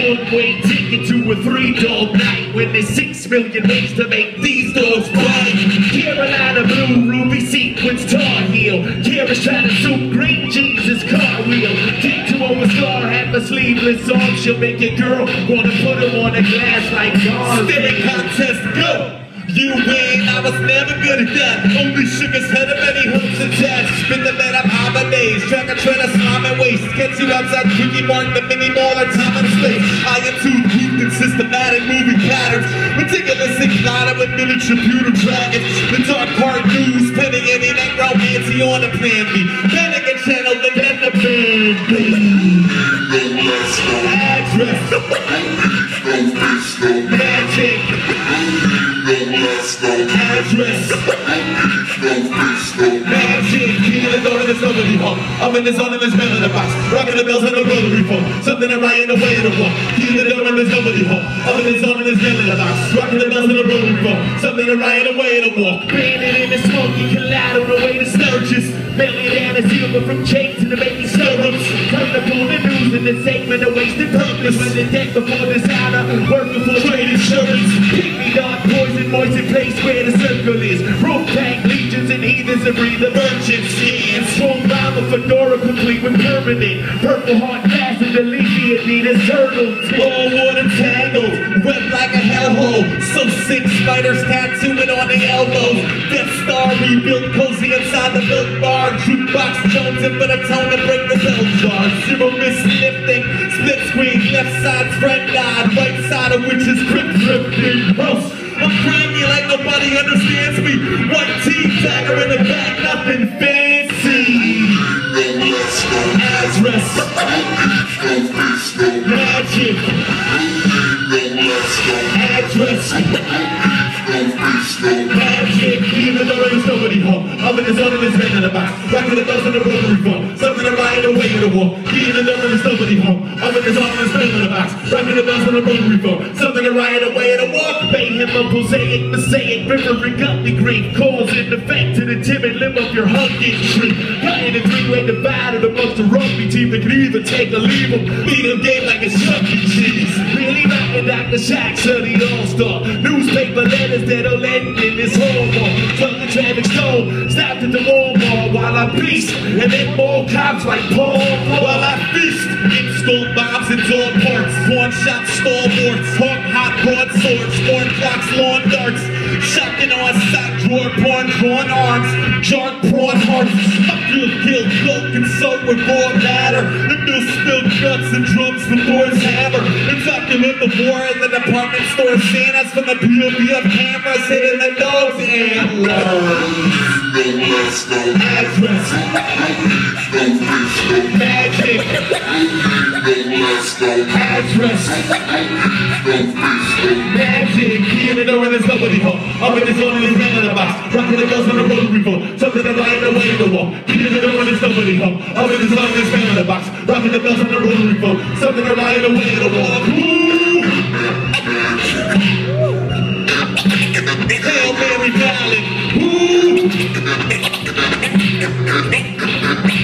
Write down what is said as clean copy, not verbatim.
one-way ticket to a 3-dog night when there's 6 million ways to make these dogs bite. Carolina blue, ruby sequins, tar heel. Kara's trying to soup green Jesus cartwheel. Take to over star, have a sleeveless on. She'll make your girl wanna put her on a glass like Garfield. Staring contest, go! You win, I was never good at that. Only shook his head of any hooks attached. Spin the bed up on my days. Track a train of slime and waste. Gets you outside Quickie Mark, the mini mall or time and space. I am too grouped in systematic moving patterns. Meticulously plotted with miniature pewter dragons. The dark cartoons, penning any that romancy on the plan B. Panic and channel, the then the band, baby. Address. Magic. Address. Magic. Keeping the door in this nobody home. I'm in the zone in this bell in the box. Rocking the bells on the rotary phone. Something to write in the way of the walk. Keeping the door in this nobody home. I'm in the zone in this bell in the box. Rocking the bells on the rotary phone. Something to write in the way of the walk. Branded in the smoky collide on the way to Sturgis. Mailing down a silver from Jake to the baby stirrups. Turn up on the news in the segment of wasted purpose. When the deck before designer, working for trade insurance. Pick me dark poison, moistened place where the circle is. Roof tank legions and heathens to breathe the virgin skin. Swung by the fedora complete with permanent. Purple heart glass and the leafy Adidas turtle. All water tangled, wet like a hellhole. So sick spiders tattooing on the elbows. Death Star rebuilt cozy inside the milk bar. Jukebox Jones in for the tone to break the bell jar. Zero mislifting, split screen, left side friend died, right side of which is grip drifting. Gross. I'm cranky like nobody understands me. White tee, dagger in the back, nothing fancy. Address. Magic. Address. Magic. Even though there's nobody home, I'm in the zone in this man in the box. Rocking the bells in the rotary phone. Something to ride away in the wall. Even though there's nobody home, I'm in the zone in this man in the box. Rocking the bells in the rotary phone. Something to ride away in the wall. Pay him a prosaic, mosaic, river up the great cause and effect to the timid limb of your hunting tree. Cutting a three-way divided amongst the rugby team that can either take or leave them. Beat them game like it's Chuck E. Cheese. Really rocking Dr. Shack, the all-star. Newspaper letters that'll end in this horrible. Tuck the traffic stone, stopped at the Walmart while I beast. And then more cops like Paul while I feast. Install bombs and door parts. Pawn shops, stalwarts. Hot broadswords. Sporn clocks, lawn darts. Shotgun on sock drawer, porn, drawn arms. Jark, prawn hearts. Up your guilt, cloak and soap with raw matter. The mill spilled guts and drums from Thor's hammer. And document the war at the department store. Santas from the POV of cameras hitting the nose antlers. Address. Magic. Address. Magic. Even though there's nobody home, I'm in the zone in this man in the box. Rocking the bells on the rotary phone. Something to light the way in the wall. Even though there's nobody home, I'm in the zone in this man in the box. Rocking the bells on the rotary phone. Something to light the way in the wall. Hail Mary Mallon.